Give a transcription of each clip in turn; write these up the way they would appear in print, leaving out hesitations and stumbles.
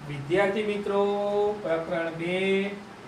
વિદ્યાર્થી મિત્રો, પ્રકરણ 2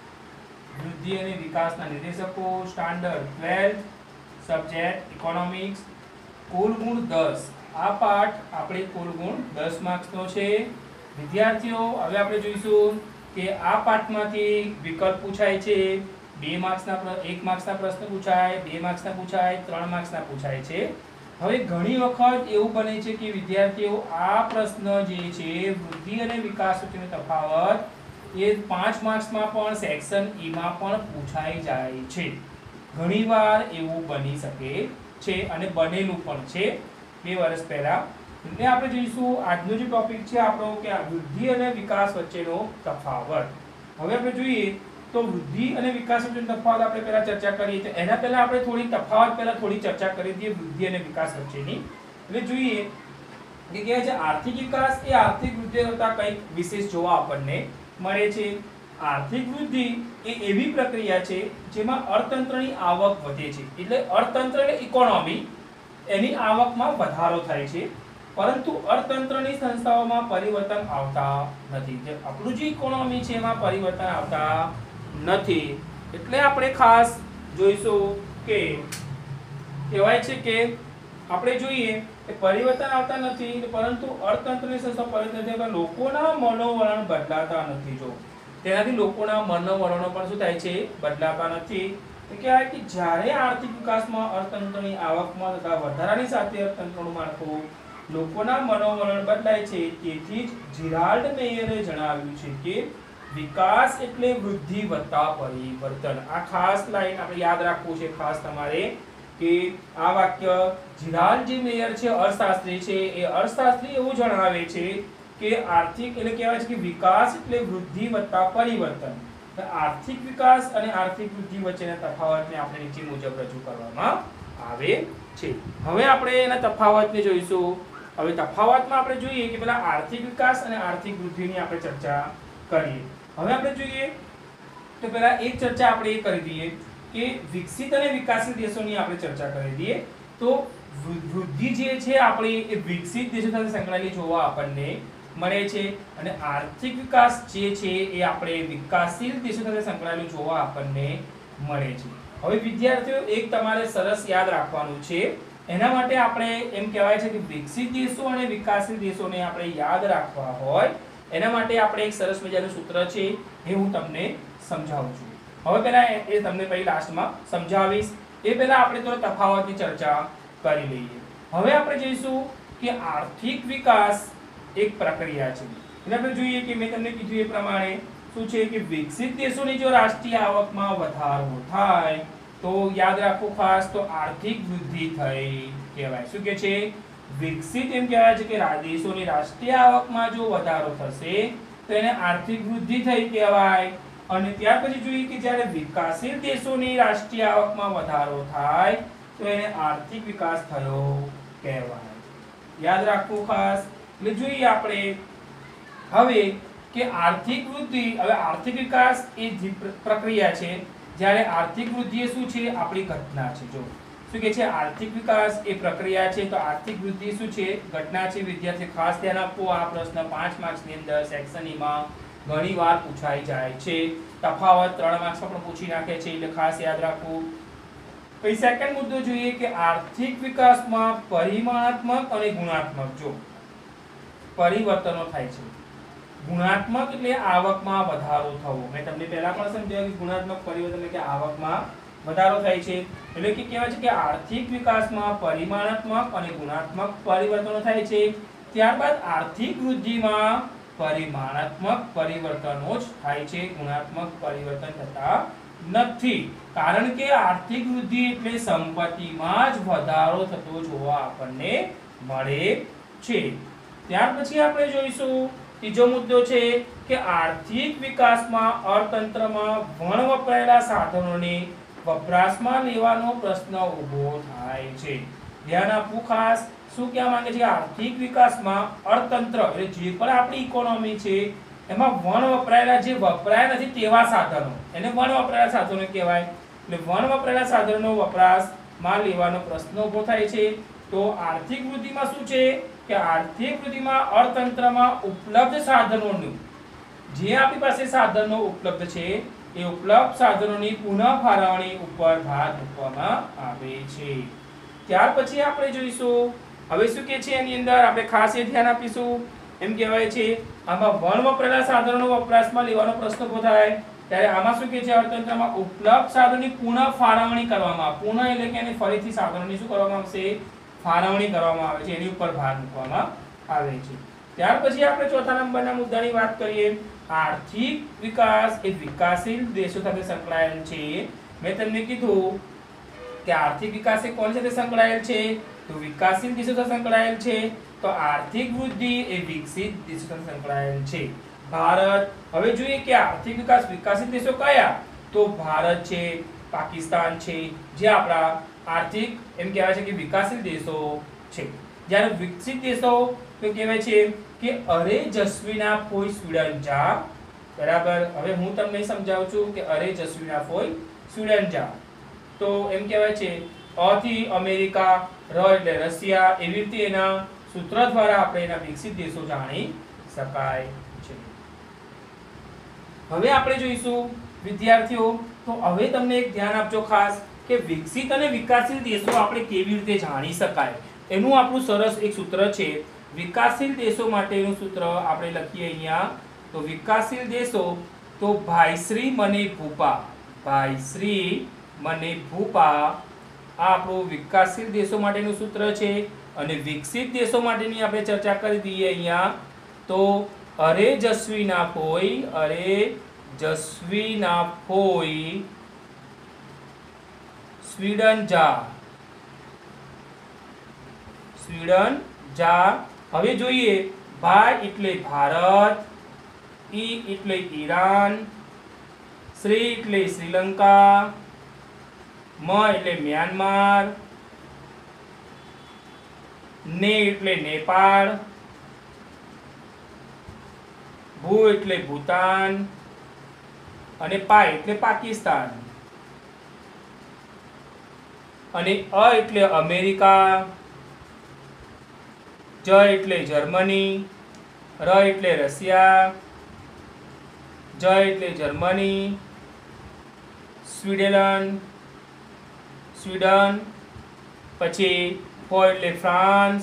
વૃદ્ધિ અને વિકાસના નિર્દેશકો, સ્ટાન્ડર્ડ 12, સબ્જેક્ટ ઇકોનોમિક્સ, કુલ ગુણ 10. આ પાઠ આપણે કુલ ગુણ 10 માર્ક્સનો છે. વિદ્યાર્થીઓ, હવે આપણે જોઈશું કે આ પાઠમાંથી વિકલ્પ પૂછાય છે. 2 માર્ક્સના 1 માર્ક્સના પ્રશ્ન પૂછાય, 2 માર્ક્સના પૂછાય, 3 માર્ક્સના પૂછાય છે. હવે ઘણી વખત એવું બને છે કે વિદ્યાર્થીઓ આ પ્રશ્ન જે છે વૃદ્ધિ અને વિકાસ વચ્ચેનો તફાવત એ 5 માર્ક્સમાં પણ સેક્શન ઈ માં પણ પૂછાઈ જાય છે. ઘણીવાર એવું બની શકે છે અને બનેલું પણ છે 2 વર્ષ પહેલા. એટલે આપણે જોઈશું આજનો જે ટોપિક છે આપણો કે આ વૃદ્ધિ અને વિકાસ વચ્ચેનો તફાવત. હવે આપણે જોઈએ તો વૃદ્ધિ અને વિકાસ વચ્ચેનો તફાવત આપણે પહેલા ચર્ચા કરીએ તો એના પહેલા આપણે થોડી તફાવત પહેલા થોડી ચર્ચા કરી દઈએ વૃદ્ધિ અને વિકાસ વચ્ચેની. એટલે જોઈએ કે કહેવાય છે આર્થિક વિકાસ એ આર્થિક વૃદ્ધિ કરતા કંઈક વિશેષ જોવા આપણને મળે છે. આર્થિક વૃદ્ધિ એ એવી પ્રક્રિયા છે જેમાં અર્થતંત્રની આવક વધે છે. એટલે અર્થતંત્ર એટલે ઇકોનોમી, એની આવકમાં વધારો થાય છે, પરંતુ અર્થતંત્રની સંસ્થાઓમાં પરિવર્તન આવતા નથી. જે આપણું જે ઇકોનોમી છે એમાં પરિવર્તન આવતા નથી. એટલે આપણે ખાસ જોઈશું કે કહેવાય છે કે આપણે જોઈએ કે પરિવર્તન આવતા નથી, પરંતુ અર્થતંત્રની સંસ્થા પરિવર્તન થાય, લોકોના મનોવલણ બદલાતા નથી. જો તેનાથી લોકોના મનોવલણો પણ શું થાય છે, બદલાતા નથી. તો કહેવાય કે જ્યારે આર્થિક વિકાસમાં અર્થતંત્રની આવકમાં થતા વધારાની સાથે અર્થતંત્રનું માળખું લોકોના મનોવલણ બદલાય છે. તેથી જ જીરાલ્ડ મેયરે જણાવ્યું છે કે વિકાસ એટલે વૃદ્ધિ વત્તા પરિવર્તન. આ ખાસ લાઈન આપણે યાદ રાખવું છે ખાસ તમારે કે આ વાક્ય જીરાલ્ડ જે મેયર છે, અર્થશાસ્ત્રી છે, એ અર્થશાસ્ત્રી એવું જણાવે છે કે આર્થિક એટલે કહેવાય છે કે વિકાસ એટલે વૃદ્ધિ વત્તા પરિવર્તન. આર્થિક વિકાસ અને આર્થિક વૃદ્ધિ વચ્ચેના તફાવતને આપણે નીચે મુજબ રજૂ કરવામાં આવે છે. હવે આપણે એના તફાવતને જોઈશું. હવે તફાવતમાં આપણે જોઈએ કે પેલા આર્થિક વિકાસ અને આર્થિક વૃદ્ધિની આપણે ચર્ચા કરીએ. હવે આપણે જોઈએ તો પેલા એક ચર્ચા આપણે એ કરી દઈએ કે વિકસિત અને વિકાસશીલ દેશોની આપણે ચર્ચા કરી દઈએ. તો વૃદ્ધિ જે છે આપણી એ વિકસિત દેશો સાથે સંકળાયેલી જોવા આપણને મળે છે, અને આર્થિક વિકાસ જે છે એ આપણે વિકાસશીલ દેશો સાથે સંકળાયેલું જોવા આપણને મળે છે. હવે વિદ્યાર્થીઓ, એક તમારે સરસ યાદ રાખવાનું છે. એના માટે આપણે એમ કહેવાય છે કે વિકસિત દેશો અને વિકાસશીલ દેશોને આપણે યાદ રાખવા હોય એના માટે આપણે એક સરસ મજાનું સૂત્ર છે એ હું તમને સમજાવું છું. હવે પહેલા એ તમને પછી લાસ્ટમાં સમજાવીશ. એ પહેલા આપણે થોડો તફાવતની ચર્ચા કરી લઈએ. હવે આપણે જોઈશું કે આર્થિક વિકાસ એક પ્રક્રિયા છે. એટલે આપણે જોઈએ કે મેં તમને કીધું એ પ્રમાણે શું છે કે વિકસિત દેશોની જો રાષ્ટ્રીય આવકમાં વધારો થાય તો યાદ રાખો ખાસ, તો આર્થિક વૃદ્ધિ થઈ કહેવાય. શું કે છે? વિકસિત એમ કહેવાય છે કે દેશોની રાષ્ટ્રીય આવકમાં જો વધારો થશે તો એને આર્થિક વૃદ્ધિ થઈ કહેવાય. અને ત્યાર પછી જોઈએ કે જ્યારે વિકાસશીલ દેશોની રાષ્ટ્રીય આવકમાં વધારો થાય તો એને આર્થિક વિકાસ થયો કહેવાય. યાદ રાખવું ખાસ. એટલે જોઈએ આપણે હવે કે આર્થિક વૃદ્ધિ, હવે આર્થિક વિકાસ એ પ્રક્રિયા છે, જ્યારે આર્થિક વૃદ્ધિ એ શું છે, આપણી ઘટના છે. જો શું કે છે, આર્થિક વિકાસ એ પ્રક્રિયા છે, તો આર્થિક વૃદ્ધિ શું છે, ઘટના છે. વિદ્યાર્થી ખાસ ધ્યાન આપો. આ પ્રશ્ન 5 માર્ક્સની અંદર સેક્શન ઈ માં ઘણીવાર પૂછાઈ જાય છે. તફાવત 3 માર્ક્સમાં પણ પૂછી નાખે છે, એટલે ખાસ યાદ રાખવું. પછી સેકન્ડ મુદ્દો જોઈએ કે આર્થિક વિકાસમાં પરિમાણાત્મક અને ગુણાત્મક જો પરિવર્તનો થાય છે. ગુણાત્મક એટલે આવકમાં વધારો થવો. મેં તમને પહેલા પણ સમજાવ્યું કે ગુણાત્મક પરિવર્તન એટલે કે આવકમાં વધારો થાય છે. એટલે કે કહેવાય છે કે આર્થિક વિકાસમાં પરિમાણાત્મક અને ગુણાત્મક પરિવર્તનો થાય છે. ત્યારબાદ આર્થિક વૃદ્ધિમાં પરિમાણાત્મક પરિવર્તનો જ થાય છે, ગુણાત્મક પરિવર્તન થતા નથી. કારણ કે આર્થિક વૃદ્ધિ એટલે સંપત્તિમાં જ વધારો થતો જોવા આપણને મળે છે. ત્યાર પછી આપણે જોઈશું ત્રીજો મુદ્દો છે કે આર્થિક વિકાસમાં અર્થતંત્રમાં વપરાયેલા સાધનોને વપરાશમાં લેવાનો પ્રશ્ન ઊભો થાય છે. ધ્યાન આપવું ખાસ. શું કહેવા માંગે છે? આર્થિક વિકાસમાં અર્થતંત્ર એટલે જે પણ આપણી ઇકોનોમી છે એમાં વપરાયેલા જે વપરાયા નથી તેવા સાધનો એને વપરાયેલા સાધનો કહેવાય. એટલે વપરાયેલા સાધનોનો વપરાશમાં લેવાનો પ્રશ્ન ઊભો થાય છે. તો આર્થિક વૃદ્ધિમાં શું છે કે આર્થિક વૃદ્ધિમાં અર્થતંત્રમાં ઉપલબ્ધ સાધનોનું જે આપણી પાસે સાધનો ઉપલબ્ધ છે એ ઉપલબ્ધ સાધનોની પુનઃ ફાળવણી ઉપર ભાર મૂકવામાં આવે છે. ત્યાર પછી આપણે જોઈશું હવે શું કે છે એની અંદર આપણે ખાસ એ ધ્યાન આપીશું. એમ કહેવાય છે આમાં વણ વપરાયેલા સાધનોનો વપરાશમાં લેવાનો પ્રશ્ન ઉભો થાય ત્યારે આમાં શું કે છે અર્થતંત્રમાં ઉપલબ્ધ સાધનોની પુનઃ ફાળવણી કરવામાં પુનઃ એટલે કે એને ફરીથી સાધનોની શું કરવામાં આવશે ફાળવણી કરવામાં આવે છે એની ઉપર ભાર મૂકવામાં આવે છે. ત્યાર પછી આપણે ચોથા નંબરના મુદ્દાની વાત કરીએ. આર્થિક વિકાસ એ વિકાસશીલ દેશો સાથે સંકળાયેલ છે. મેં તમને કીધું કે આર્થિક વિકાસ એ કોની સાથે સંકળાયેલ છે તો વિકાસશીલ દેશો સાથે સંકળાયેલ છે. તો આર્થિક વૃદ્ધિ એ વિકસિત દેશો સાથે સંકળાયેલ છે. ભારત હવે જોઈએ કે આર્થિક વિકાસ વિકસિત દેશો કયા તો ભારત છે, પાકિસ્તાન છે જે આપણા આર્થિક એમ કહેવાય છે કે વિકાસશીલ દેશો છે. જ્યારે વિકસિત દેશો તો કહેવાય છે કે અરે જસ્વીના ફોઈ સ્વીડન જા. બરાબર. હવે હું તમને સમજાવું છું કે અરે જસ્વીના ફોઈ સ્વીડન જા. તો એમ કહેવાય છે અ થી અમેરિકા, ર એટલે રશિયા, એવી રીતે એના સૂત્ર દ્વારા આપણે એના વિકસિત દેશો જાણી શકાય છે. હવે આપણે જોઈશું વિદ્યાર્થીઓ તો હવે તમને એક ધ્યાન આપજો ખાસ કે વિકસિત અને વિકાસશીલ દેશો આપણે કેવી રીતે જાણી શકાય એનું આપણું સરસ એક સૂત્ર છે. વિકાસશીલ દેશો માટેનું સૂત્ર આપણે લખીએ અહીંયા. તો વિકાસશીલ દેશો તો ભાઈશ્રી મને ભૂપા, ભાઈશ્રી મને ભૂપા આ આપણું વિકાસશીલ દેશો માટેનું સૂત્ર છે. અને વિકસિત દેશો માટેની આપણે ચર્ચા કરી દઈએ અહીંયા. તો અરે જસ્વીના ફોઈ, અરે જસ્વીના ફોઈ સ્વીડન જા, સ્વીડન જા. હવે જોઈએ ભાઈ એટલે ભારત, ઈ એટલે ઈરાન, શ્રી એટલે શ્રીલંકા, મ એટલે મ્યાનમાર, ને એટલે નેપાળ, ભૂ એટલે ભૂતાન અને પા એટલે પાકિસ્તાન અને અ એટલે અમેરિકા, જ એટલે જર્મની, ર એટલે રશિયા, જ એટલે જર્મની, સ્વીડન, પછી ફો એટલે ફ્રાન્સ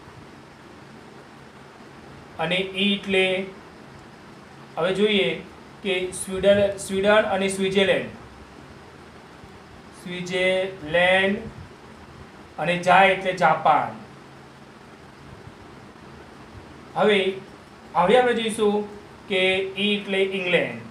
અને ઈ એટલે હવે જોઈએ કે સ્વીડન અને સ્વિટ્ઝરલેન્ડ અને જા એટલે જાપાન. હવે આપણે જોઈશું કે ઈ એટલે ઇંગ્લેન્ડ.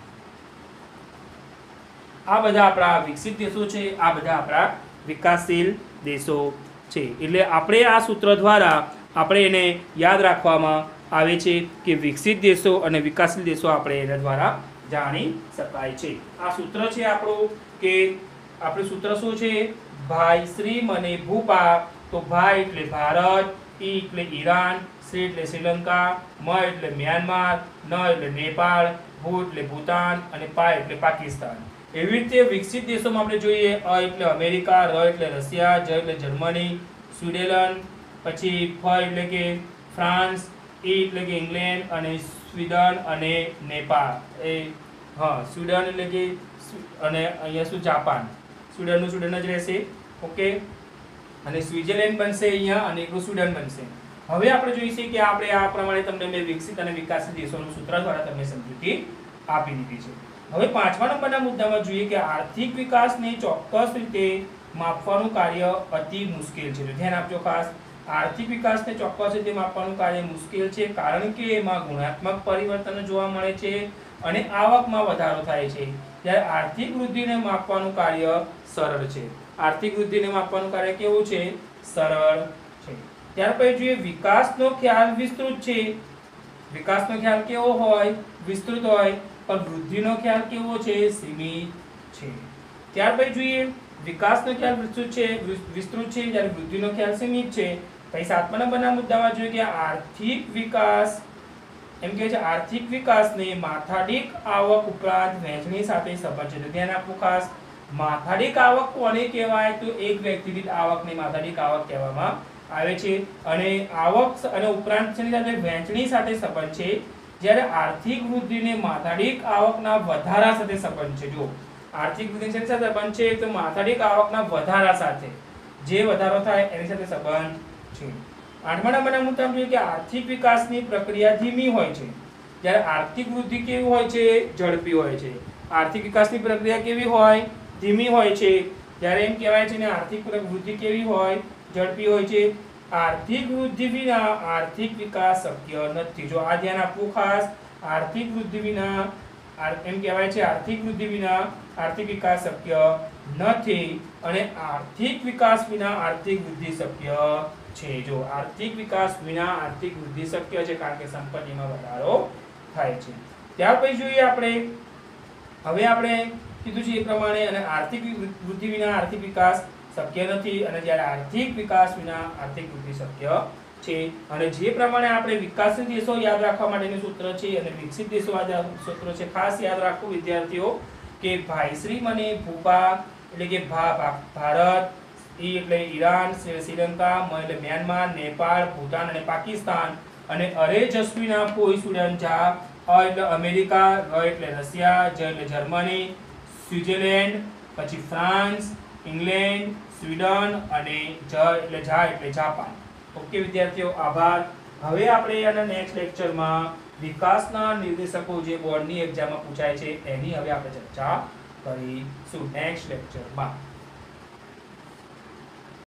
આ બધા આપણા વિકસિત દેશો છે, આ બધા આપણા વિકાસશીલ દેશો છે. એટલે આપણે આ સૂત્ર દ્વારા આપણે એને યાદ રાખવામાં આવે છે કે વિકસિત દેશો અને વિકાસશીલ દેશો આપણે એના દ્વારા જાણી શકાય છે. આ સૂત્ર છે આપણું કે આપણું સૂત્ર શું છે ભાઈશ્રી મને ભૂપા. તો ભાઈ એટલે ભારત, ઈ એટલે ઈરાન, શ્રી એટલે શ્રીલંકા, મ એટલે મ્યાનમાર, ન એટલે નેપાળ, ભૂ એટલે ભૂતાન અને પા એટલે પાકિસ્તાન. એવી રીતે વિકસિત દેશોમાં આપણે જોઈએ અ એટલે અમેરિકા, ર એટલે રશિયા, જ એટલે જર્મની, સ્વીડન, પછી ફ એટલે કે ફ્રાન્સ, ઈ એટલે કે ઇંગ્લેન્ડ અને સ્વીડન અને નેપાળ. સ્વીડન એટલે કે અને અહીંયા શું જાપાન. સ્વીડન જ રહેશે. ઓકે. અને સ્વિટ્ઝરલેન્ડ બનશે અહીંયા અને એકલું સ્વીડન બનશે. હવે આપણે જોઈશું કે આપણે આ પ્રમાણે તમને મેં વિકસિત અને વિકાસશીલ દેશોનું સૂત્ર દ્વારા તમને સમજૂતી આપી દીધી છે. હવે 5મા નંબરના મુદ્દામાં જોઈએ કે આર્થિક વિકાસને ચોક્કસ રીતે માપવાનું કાર્ય અતિ મુશ્કેલ છે. ધ્યાન આપજો ખાસ. આર્થિક વિકાસને ચોક્કસ રીતે માપવાનું કાર્ય મુશ્કેલ છે કારણ કે એમાં ગુણાત્મક પરિવર્તનો જોવા મળે છે અને આવકમાં વધારો થાય છે. જ્યારે આર્થિક વૃદ્ધિને માપવાનું કાર્ય સરળ છે. આર્થિક વૃદ્ધિને માપવાનું કાર્ય કેવું છે? સરળ છે. ત્યાર પછી જોઈએ વિકાસનો ખ્યાલ વિસ્તૃત છે. વિકાસનો ખ્યાલ કેવો હોય? વિસ્તૃત હોય. પણ વૃદ્ધિનો ખ્યાલ કેવો છે? સીમિત છે. ત્યાર પછી જોઈએ વિકાસનો ખ્યાલ વિસ્તૃત છે જ્યારે વૃદ્ધિનો ખ્યાલ સીમિત છે. પછી 7મા નંબરના મુદ્દામાં જોઈએ કે આર્થિક વિકાસ એમ કહે છે આર્થિક વિકાસને માથાદીઠ આવક ઉપરાંત વહેંચણી સાથે સંબંધ છે. ધ્યાન આપવું ખાસ. માથાદીઠ આવક કોને કહેવાય? તો એક વ્યક્તિ દીઠ આવકને માથાદીઠ આવક કહેવામાં આવે છે અને આવક અને ઉપરાંત સાથે વહેંચણી સાથે સંબંધ છે. જ્યારે આર્થિક વૃદ્ધિને માથાદીઠ આવકના વધારા સાથે સંબંધ છે. જો આર્થિક વૃદ્ધિ શેની સાથે સંબંધ છે? તો માથાદીઠ આવકના વધારા સાથે, જે વધારો થાય એની સાથે સંબંધ છે. 8મા નંબરના મુદ્દામાં જોઈએ કે આર્થિક વિકાસની પ્રક્રિયા ધીમી હોય છે, જ્યારે આર્થિક વૃદ્ધિ કેવી હોય છે? ઝડપી હોય છે. આર્થિક વિકાસની પ્રક્રિયા કેવી હોય? ધીમી હોય છે. જ્યારે એમ કહેવાય છે ને આર્થિક વૃદ્ધિ કેવી હોય? ઝડપી હોય છે. આર્થિક વૃદ્ધિ વિના આર્થિક વિકાસ શક્ય નથી. જો આ ધ્યાન આપવું ખાસ. આર્થિક વૃદ્ધિ વિના એમ કહેવાય છે આર્થિક વૃદ્ધિ વિના આર્થિક વિકાસ શક્ય નથી, અને આર્થિક વિકાસ વિના આર્થિક વૃદ્ધિ શક્ય છે. જો આર્થિક વિકાસ વિના આર્થિક વૃદ્ધિ શક્ય છે, કારણ કે સંપત્તિમાં વધારો થાય છે. ત્યાર પછી જોઈએ આપણે, હવે આપણે કીધું છે એ પ્રમાણે, અને આર્થિક વૃદ્ધિ વિના આર્થિક વિકાસ શક્ય નથી, અને જ્યારે આર્થિક વિકાસ વિના આર્થિક વૃદ્ધિ શક્ય છે. અને જે પ્રમાણે આપણે વિકાસશીલ દેશો યાદ રાખવા માટેનું સૂત્ર છે અને વિકસિત દેશો સૂત્ર છે. ખાસ યાદ રાખવું વિદ્યાર્થીઓ કે ભાઈશ્રી મને ભૂપા એટલે કે ભારત, ઈ એટલે ઈરાન, શ્રીલંકા, મ એટલે મ્યાનમાર, નેપાળ, ભૂટાન અને પાકિસ્તાન, અને અરે જસ્વીના કોઈ સ્ટુડન્ટ જા, અ એટલે અમેરિકા, ર એટલે રશિયા, જ એટલે જર્મની, સ્વિટ્ઝરલેન્ડ, પછી ફ્રાન્સ, ઇંગ્લેન્ડ, સ્વીડન, અને જા એટલે જાપાન. ઓકે વિદ્યાર્થીઓ, આભાર. હવે આપણે આના નેક્સ્ટ લેક્ચરમાં વિકાસના નિર્દેશકો જે બોર્ડની એક્ઝામમાં પૂછાય છે એની હવે આપણે ચર્ચા કરીશું નેક્સ્ટ લેક્ચરમાં.